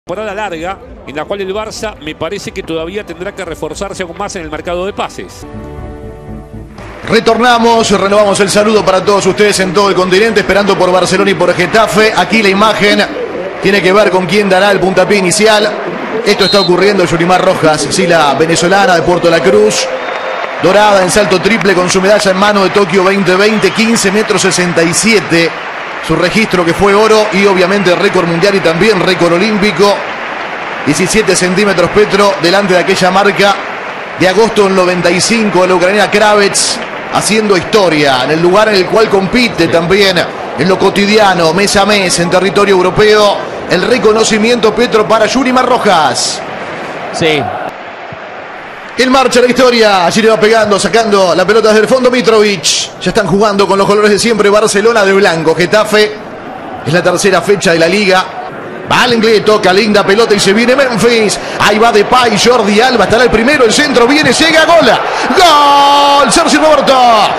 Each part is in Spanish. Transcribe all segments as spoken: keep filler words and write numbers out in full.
Temporada larga en la cual el Barça me parece que todavía tendrá que reforzarse aún más en el mercado de pases. Retornamos, renovamos el saludo para todos ustedes en todo el continente, esperando por Barcelona y por Getafe. Aquí la imagen tiene que ver con quién dará el puntapié inicial. Esto está ocurriendo en Yurimar Rojas, sí, la venezolana de Puerto La Cruz, dorada en salto triple con su medalla en mano de Tokio veinte veinte, quince metros sesenta y siete. Su registro que fue oro y obviamente récord mundial y también récord olímpico. diecisiete centímetros Petro delante de aquella marca de agosto del noventa y cinco de la ucraniana Kravets, haciendo historia en el lugar en el cual compite también en lo cotidiano, mes a mes, en territorio europeo. El reconocimiento Petro para Yurimar Rojas. Sí. En marcha la historia, allí le va pegando, sacando la pelota desde el fondo Mitrovic. Ya están jugando con los colores de siempre, Barcelona de blanco. Getafe, es la tercera fecha de la liga. Va al inglés, toca linda pelota y se viene Memphis. Ahí va Depay, Jordi Alba, estará el primero, el centro viene, llega, gol. ¡Gol! Sergio Roberto.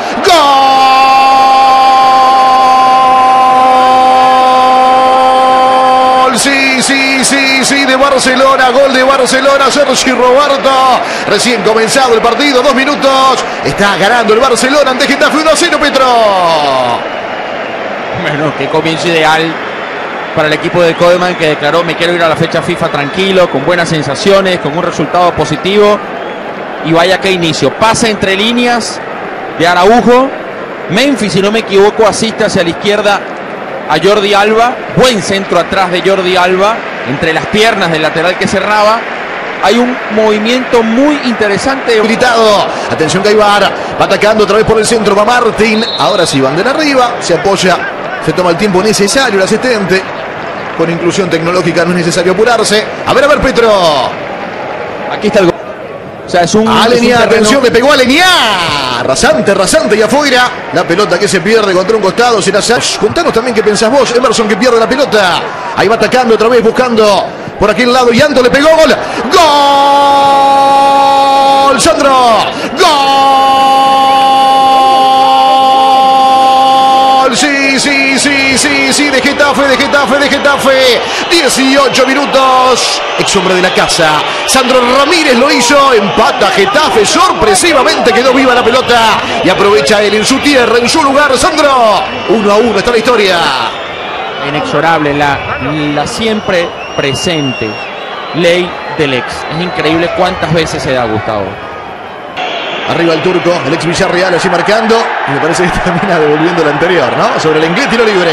¡Gol! Sí, sí, sí, sí, de Barcelona, gol de Barcelona, Sergio Roberto. Recién comenzado el partido, dos minutos. Está ganando el Barcelona ante Getafe uno a cero, Petro. Bueno, qué comienzo ideal para el equipo de Koeman, que declaró: me quiero ir a la fecha FIFA tranquilo, con buenas sensaciones, con un resultado positivo. Y vaya que inicio, pasa entre líneas de Araujo. Memphis, si no me equivoco, asiste hacia la izquierda a Jordi Alba. Buen centro atrás de Jordi Alba, entre las piernas del lateral que cerraba. Hay un movimiento muy interesante. Gritado. Atención, Gaibar. Va atacando otra vez por el centro. Va Martín. Ahora sí, bandera arriba. Se apoya. Se toma el tiempo necesario el asistente. Con inclusión tecnológica no es necesario apurarse. A ver, a ver, Petro. Aquí está el gol. O sea, es un... Alenia, es un atención, le pegó a Alenia. Rasante, rasante y afuera. La pelota que se pierde contra un costado. Será Sash. Contanos también qué pensás vos. Emerson que pierde la pelota. Ahí va atacando otra vez, buscando por aquel lado. Y Anto le pegó. Gol. Gol. Sandro. Gol. Sí, sí, sí, sí, sí. De Getafe, de Getafe, de Getafe. dieciocho minutos. Ex hombre de la casa. Sandro Ramírez lo hizo. Empata Getafe. Sorpresivamente quedó viva la pelota. Y aprovecha él en su tierra, en su lugar. Sandro. Uno a uno está la historia. Inexorable, la, la siempre presente ley del ex. Es increíble cuántas veces se da, Gustavo. Arriba el turco, el ex Villarreal así marcando. Y me parece que termina devolviendo el anterior, ¿no? Sobre el inglés, tiro libre.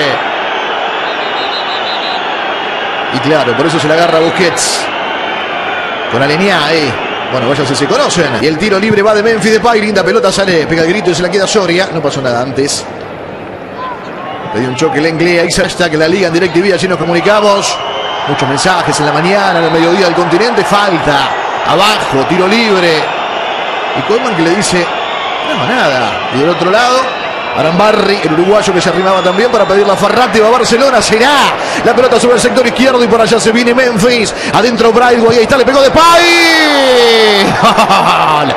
Y claro, por eso se la agarra Busquets. Con Alenia ahí. Bueno, vaya si se conocen. Y el tiro libre va de Memphis Depay. Linda pelota, sale, pega el grito y se la queda Soria. No pasó nada antes. Le dio un choque el inglés. Ahí se está que la liga en DirecTV. Allí nos comunicamos. Muchos mensajes en la mañana, en el mediodía del continente. Falta. Abajo, tiro libre. Y Koeman que le dice: no es nada. Y del otro lado, Arambarri, el uruguayo que se arrimaba también para pedir la Farrate. Va a Barcelona, será la pelota sobre el sector izquierdo y por allá se viene Memphis. Adentro Braithwaite, ahí está, le pegó Depay. ¡Gol!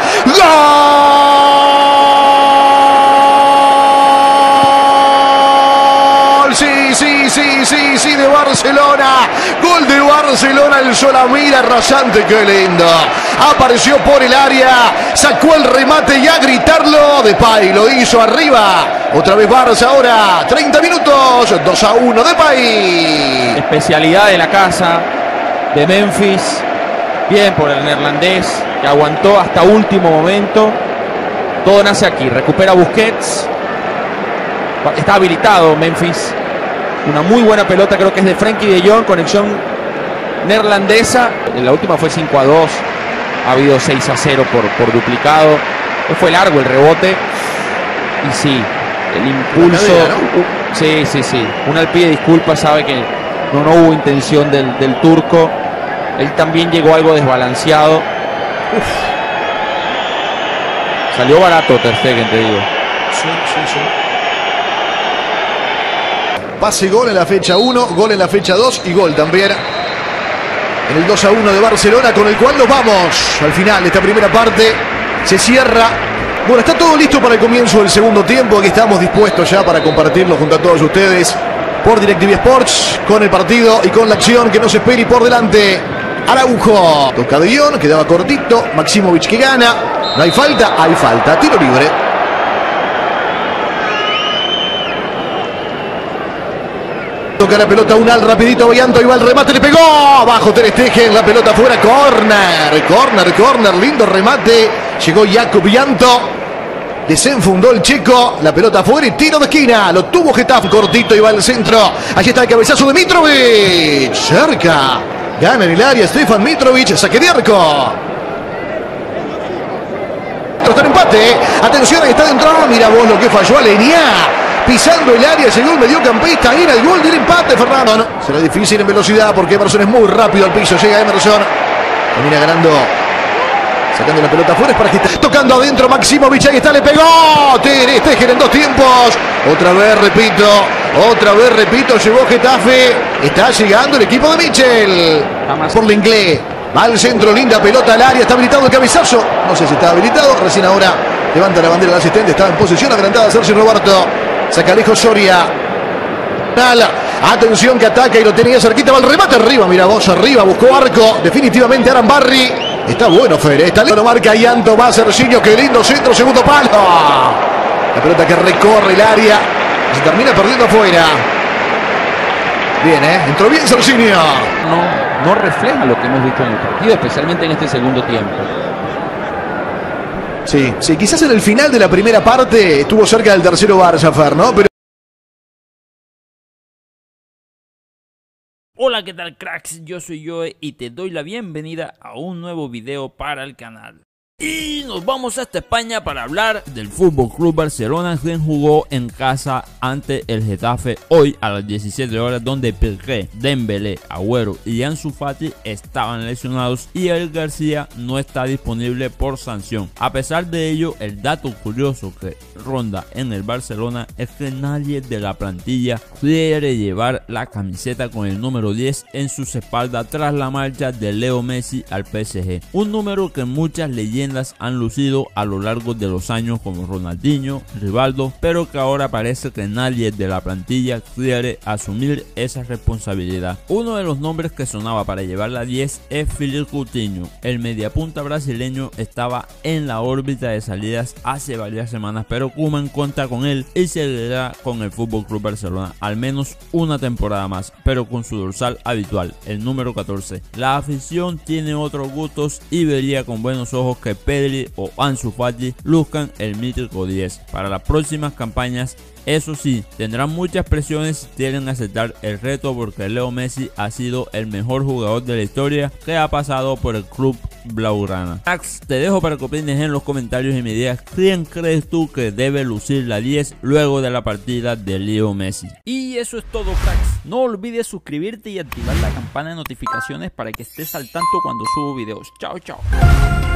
¡Gol! Sí, sí, sí, sí, sí, de Barcelona. Gol de Barcelona, el Solamira rasante, qué lindo. Apareció por el área, sacó el remate y a gritarlo. Depay lo hizo arriba. Otra vez Barça ahora, treinta minutos, dos a uno, Depay. Especialidad de la casa de Memphis. Bien por el neerlandés, que aguantó hasta último momento. Todo nace aquí, recupera Busquets. Está habilitado Memphis. Una muy buena pelota, creo que es de Frenkie de Jong, conexión neerlandesa. En la última fue cinco a dos. Ha habido seis a cero por, por duplicado. Fue largo el rebote. Y sí, el impulso. Cadena, ¿no? Sí, sí, sí. Una al pie, disculpa, sabe que no, no hubo intención del, del turco. Él también llegó algo desbalanceado. Uf. Salió barato Ter Stegen, te digo. Sí, sí, sí. Pase, gol en la fecha uno, gol en la fecha dos y gol también en el dos a uno de Barcelona, con el cual nos vamos al final de esta primera parte. Se cierra. Bueno, está todo listo para el comienzo del segundo tiempo. Aquí estamos dispuestos ya para compartirlo junto a todos ustedes. por DirecTV Sports, con el partido y con la acción que nos espera y por delante. Araujo, toca de guión, quedaba cortito. Maximovic que gana. No hay falta, hay falta. Tiro libre. Toca la pelota Unal, rapidito Bianto, ahí va el remate, le pegó. Abajo Ter Stegen, la pelota fuera, corner. Corner, corner, lindo remate. Llegó Jakub Bianto. Desenfundó el checo, la pelota afuera y tiro de esquina. Lo tuvo Getafe, cortito y va al centro. Allí está el cabezazo de Mitrovic. Cerca. Gana en el área Stefan Mitrovic, saque de arco. Está el empate. Atención, ahí está dentro. Mira vos lo que falló Aleñá. Pisando el área, llegó el mediocampista. Era el gol del empate, Fernando. No, será difícil en velocidad porque Emerson es muy rápido al piso. Llega Emerson. Termina ganando. Sacando la pelota afuera es para Getafe. Tocando adentro Maximovic, ahí está, le pegó. Ter Stegen en dos tiempos. Otra vez, repito. Otra vez, repito, llegó Getafe. Está llegando el equipo de Michel. Por Lenglet. Va al centro, linda pelota al área. Está habilitado el cabezazo. No sé si está habilitado. Recién ahora levanta la bandera del asistente. Estaba en posición adelantada Sergio Roberto. Saca lejos Soria. Atención que ataca y lo tenía cerquita. Va el remate arriba. Mira vos, arriba. Buscó arco. Definitivamente Arambarri. Está bueno, Fer. Está lindo. Marca Ianto. Va Serginho. Qué lindo centro. Segundo palo. La pelota que recorre el área. Se termina perdiendo afuera. Bien, ¿eh? Entró bien Serginho. No, no refleja lo que hemos visto en el partido, especialmente en este segundo tiempo. Sí, sí, quizás en el final de la primera parte estuvo cerca del tercero Barça, Fer, ¿no? Pero... Hola, ¿qué tal, cracks? Yo soy Joe y te doy la bienvenida a un nuevo video para el canal. Y nos vamos hasta España para hablar del F C Barcelona, quien jugó en casa ante el Getafe hoy a las diecisiete horas, donde Piqué, Dembélé, Agüero y Ansu Fati estaban lesionados y Eric García no está disponible por sanción. A pesar de ello, el dato curioso que ronda en el Barcelona es que nadie de la plantilla quiere llevar la camiseta con el número diez en sus espaldas tras la marcha de Leo Messi al P S G, un número que muchas leyendas han lucido a lo largo de los años como Ronaldinho, Rivaldo, pero que ahora parece que nadie de la plantilla quiere asumir esa responsabilidad. Uno de los nombres que sonaba para llevar la diez es Philippe Coutinho. El mediapunta brasileño estaba en la órbita de salidas hace varias semanas, pero Koeman cuenta con él y seguirá con el F C Barcelona al menos una temporada más, pero con su dorsal habitual, el número catorce. La afición tiene otros gustos y vería con buenos ojos que Pedri o Ansu Fati luzcan el mítico diez para las próximas campañas. Eso sí, tendrán muchas presiones si quieren aceptar el reto, porque Leo Messi ha sido el mejor jugador de la historia que ha pasado por el club blaugrana. Max, te dejo para que opines en los comentarios y me digas quién crees tú que debe lucir la diez luego de la partida de Leo Messi. Y eso es todo, cracks. No olvides suscribirte y activar la campana de notificaciones para que estés al tanto cuando subo videos. Chao, chao.